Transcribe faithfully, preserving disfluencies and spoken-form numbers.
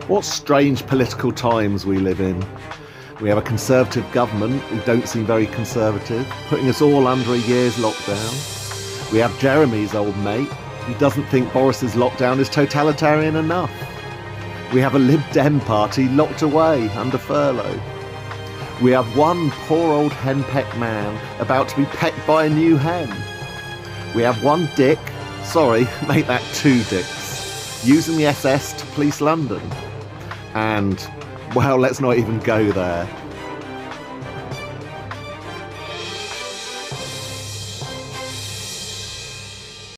What strange political times we live in. We have a Conservative government who don't seem very conservative, putting us all under a year's lockdown. We have Jeremy's old mate, who doesn't think Boris's lockdown is totalitarian enough. We have a Lib Dem party locked away under furlough. We have one poor old henpecked man about to be pecked by a new hen. We have one dick, sorry, make that two dicks, using the S S to police London. And, well, let's not even go there.